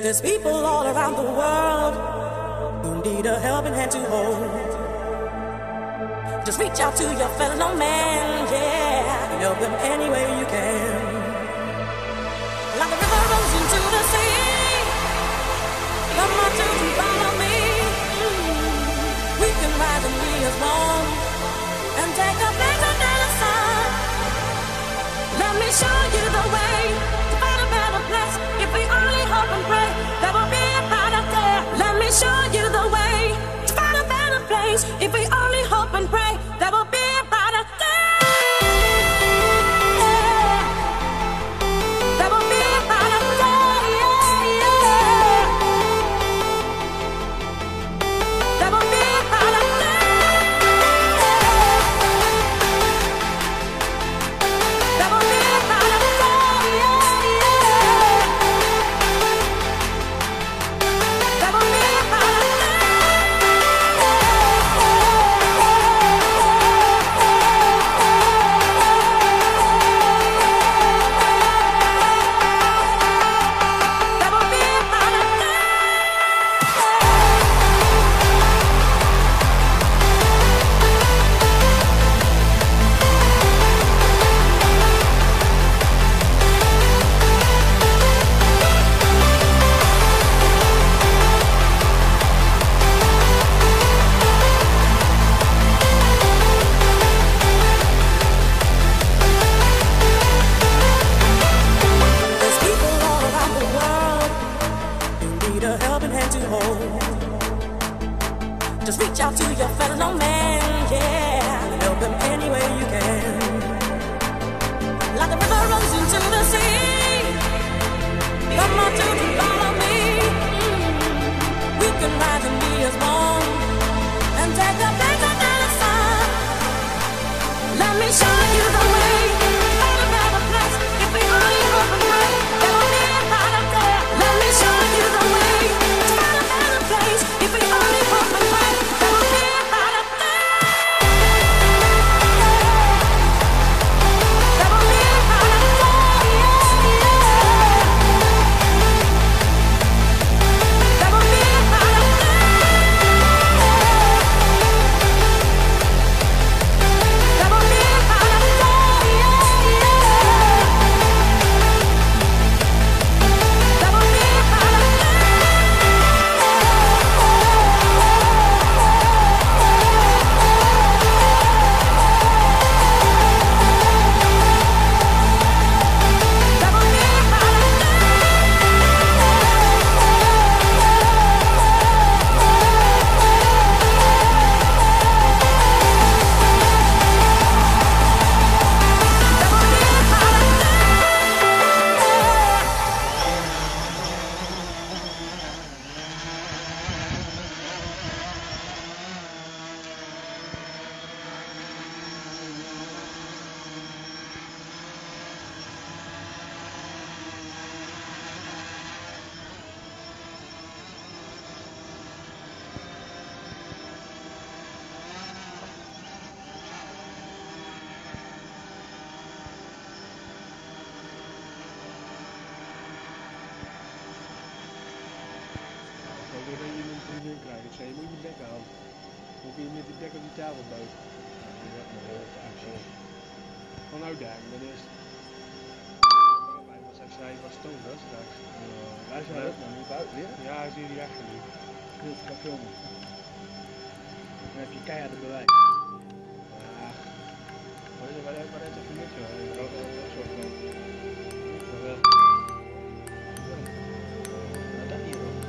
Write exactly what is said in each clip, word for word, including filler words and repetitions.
There's people all around the world who need a helping hand to hold. Just reach out to your fellow man, yeah, and help them any way you can. Like the river runs into the sea, come on, children, follow me. Mm. We can rise and be as one and take a place under the sun. Let me show you the way to find a better place. If we only hope and pray, there will be a brighter day. Let me show you the way to find a better place. If we only hope and pray, there will be a brighter day. There will be a brighter day. There will be a brighter day. There will be a brighter day. There will be a brighter day. There's people all around the world who need a helping hand to hold. Just reach out to your fellow man, yeah, and help them any way you can. Like the river runs into the sea, come on, children, follow me. Mm. We can rise and be as one and take a place under the sun. Let me show you the way to find a better place. If we only hope and pray, there will be a brighter day. Let me show you the way to find a better place. If we only hope and pray, there will be a brighter day. There will be a brighter day. There will be a brighter day. There will be a brighter day. There will be a brighter Ik denk dat je iemand een ding krijgt. Ik zei, je moet je bek aan. Hoe kun je met die bek op die tafel dood? Van uitdagen, dat is. Wat zei hij was stoom, dat straks. Hij zei ook nog niet buiten weer. Ja, hij zie je achter nu. Goed, ga filmen. Dan heb je keiharde bewijs. Ja. Wat is er, wat is er, wat is er voor niks? Dat is zo van. Jawel. Nou, dat hier ook.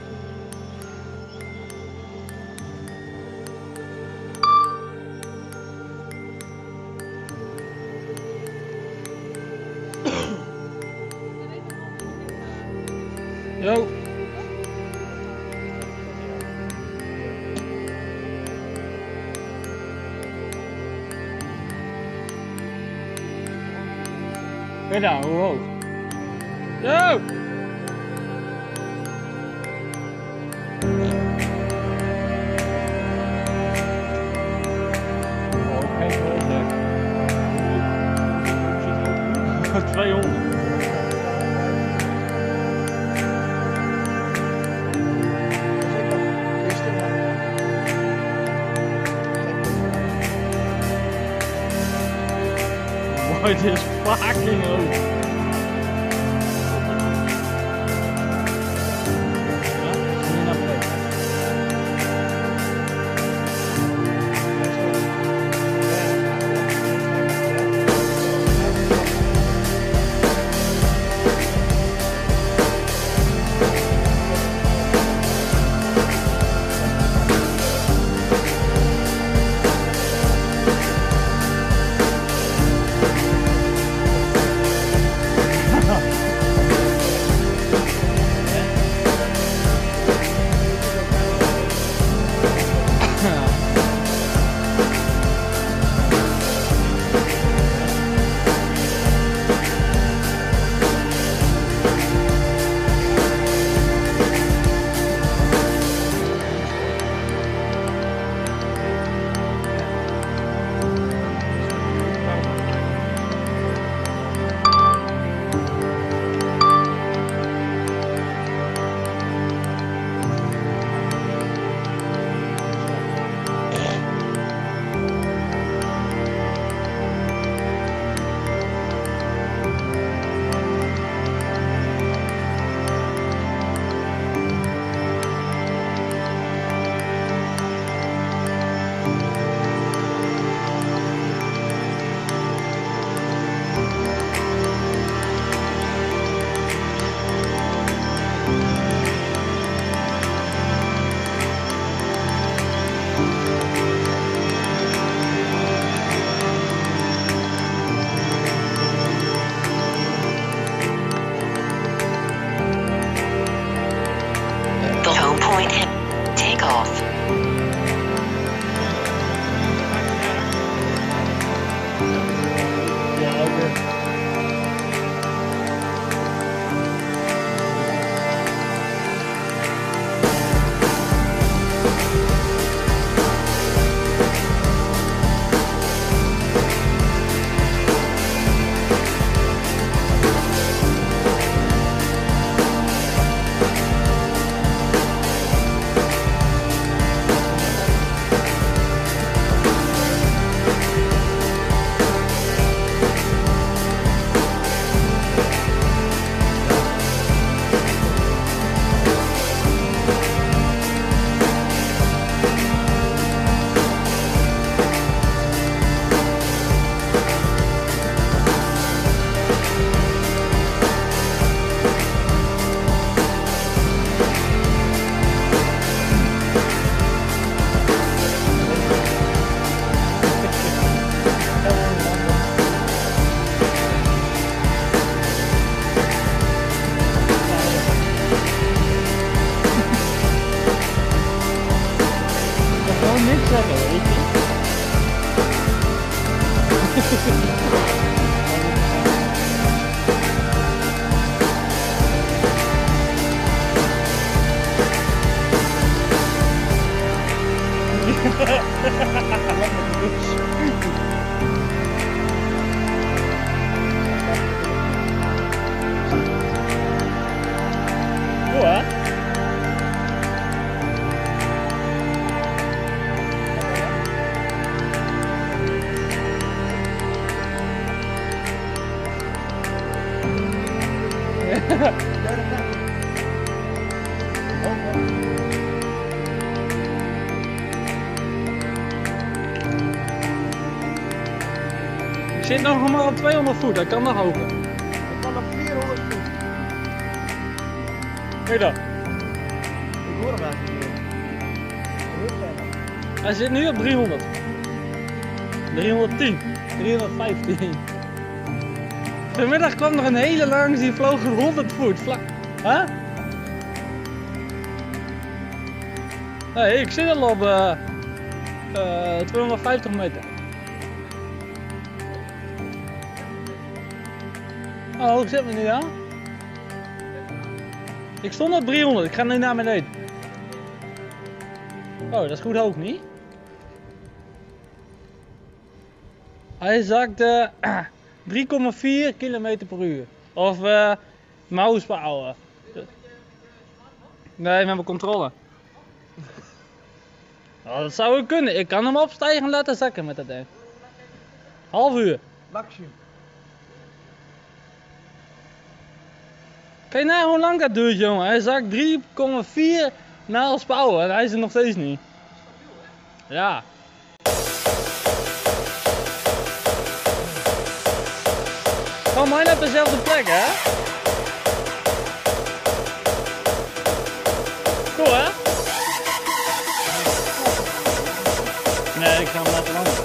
Yo! Kijk nou, hoe hoog? Yo! Oh, geen honderd. tweehonderd. het is fucking hoog. Ja, zie je naar beneden. Ik zit nog maar op tweehonderd voet, dat kan nog hoger. Ik kan op vierhonderd voet. Weet je dat? Ik hoor hem eigenlijk niet meer. Heel verder. Hij zit nu op driehonderd. driehonderdtien. driehonderdvijftien. Vanmiddag kwam nog een hele langs, die vloog honderd voet. Vla huh? Nee, ik zit al op uh, uh, tweehonderdvijftig meter. Oh, hoe zit me nu aan? Ik stond op driehonderd, ik ga nu naar beneden. Oh, dat is goed hoog, niet? Hij zakt uh, drie komma vier kilometer per uur. Of uh, mouse per hour. Nee, met mijn controle. Oh, dat zou ik kunnen. Ik kan hem opstijgen en laten zakken met dat ding. Half uur. Maximum. Kijk nou hoe lang dat duurt, jongen. Hij zakt drie komma vier naar Spouwen en hij is er nog steeds niet. Ja. Gewoon maar op dezelfde plek, hè? Cool, hè? Nee, ik ga hem laten landen.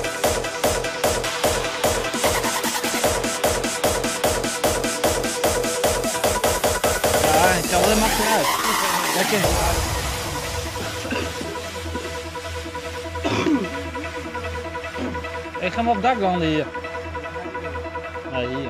Ja, ik ga wel helemaal achteruit. Lekker. Ik ga hem op het dak landen hier. Nee, hier.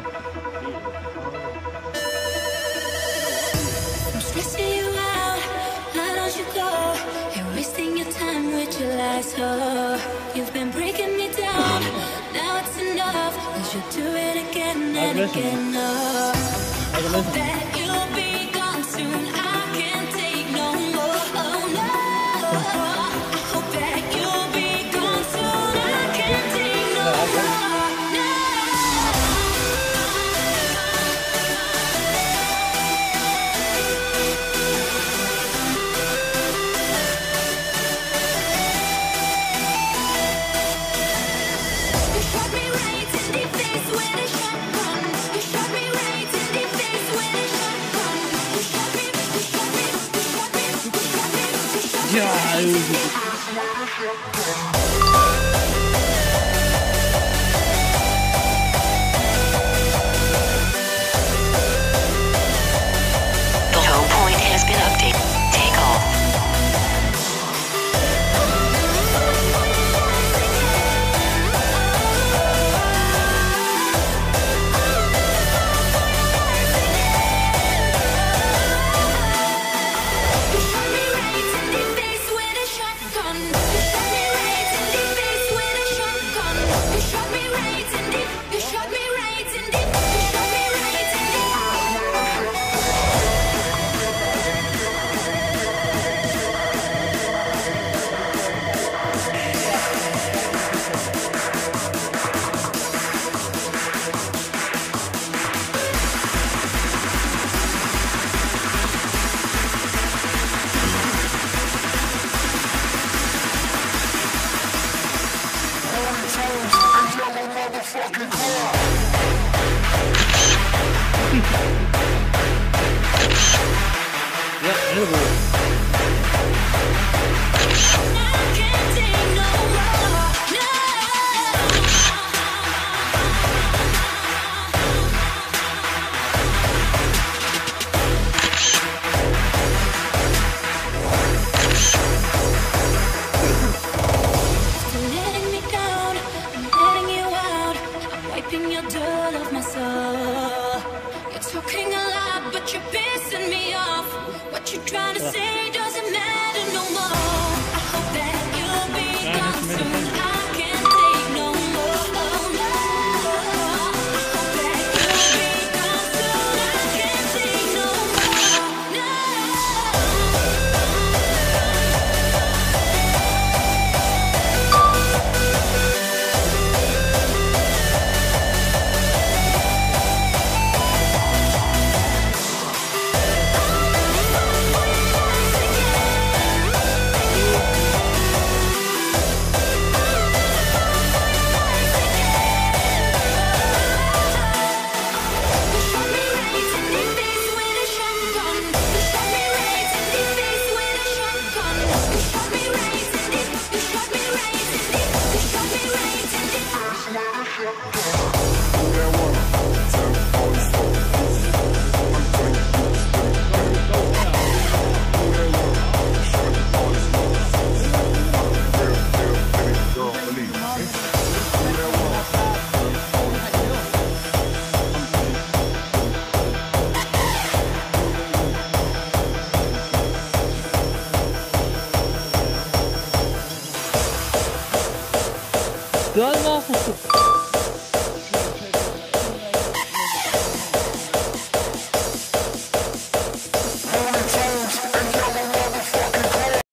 I'm stressing you out, why don't you go? You're wasting your time with your lies, oh. You've been breaking me down, now it's enough. You should do it again and again, oh. I hope that you'll be gone soon, I can't take no more, oh no. I hope that you'll be gone soon, I can't take no more. Ja, The home point has been updated. Take off. ja, heel goed. Trying to say doesn't matter no more. I hope that you'll be gone soon. I can't take no more. Oh no. I hope that you'll be gone soon. I can't take no more. No. Dat was een